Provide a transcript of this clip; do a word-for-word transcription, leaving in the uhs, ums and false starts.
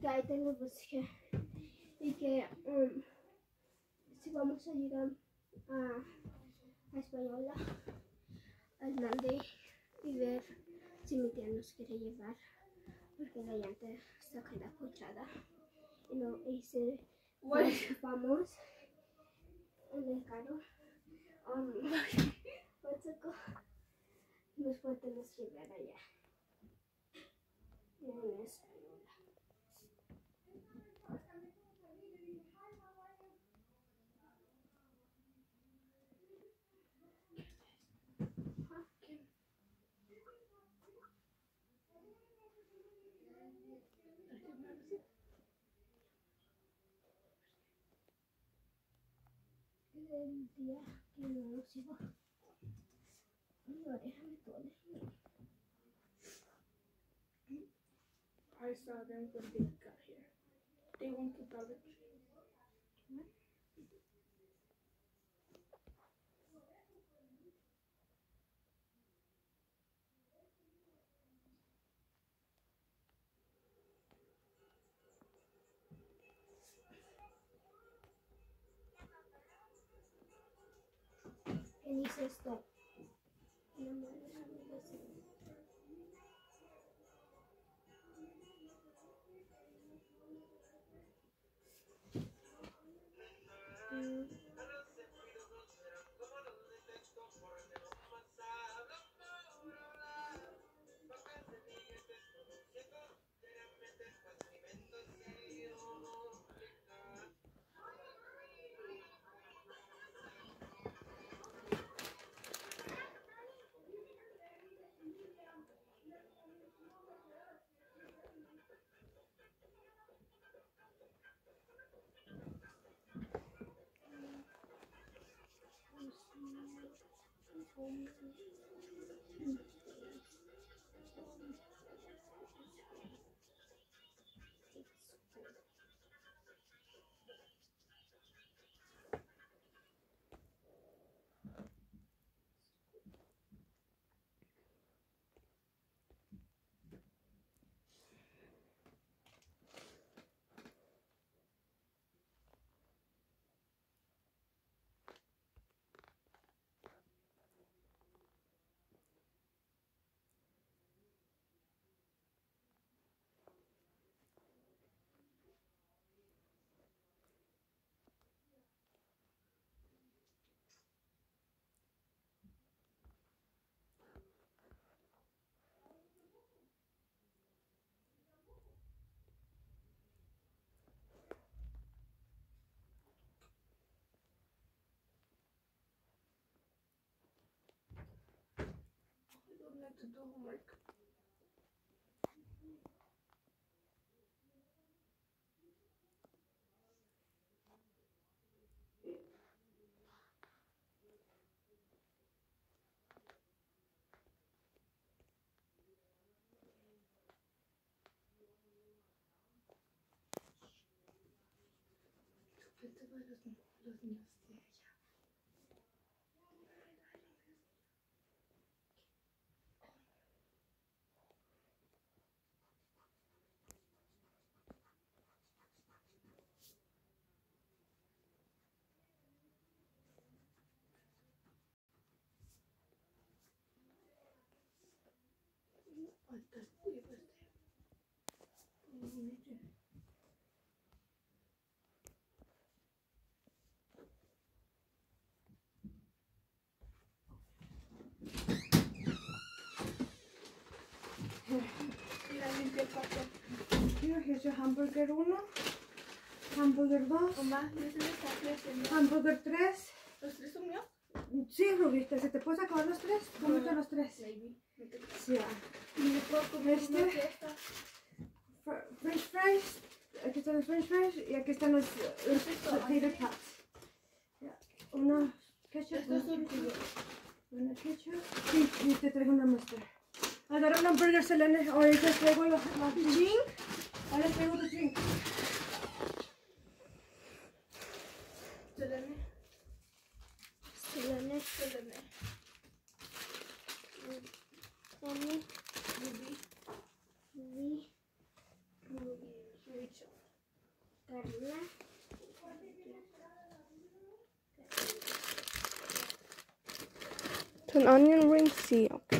que ahí tengo pues que y que um, si vamos a llegar a, a Española al Monday y ver si mi tía nos quiere llevar porque la llanta está queda ponchada y no hice bueno, vamos en el carro um, nos podemos llevar allá en Española. El día que no nos iba mi oreja me duele. I saw them when they got here. They went to Dollar Tree. ¿No? ¿Qué dice esto? No me deja decir. Mm. I don't like to do homework. Este va los, los niños de allá. Falta el libro este. Mira, limpia el papel. Here, here's your hamburger uno, hamburger dos, Mamá, yo se les está haciendo. hamburger tres. ¿Los tres son míos? Sí, Rubita, ¿se te puedes acabar los tres? Cómete los tres. Maybe. No te creas. Sí. Y me puedo comer Este. una fiesta. Fr- French fries. Aquí están los French fries y aquí están los, los potato tots. Ya, una ketchup. Estos son una ketchup, tuyos. una ketchup. Sí, y te traigo una mustard. Agarra una hamburger, Selene. Ahorita traigo los los drink. Ahora traigo los drink. Selene. Selene, Selene. Selene, Ruby. Ruby, Ruby. Rachel. An onion ring, sí, ok.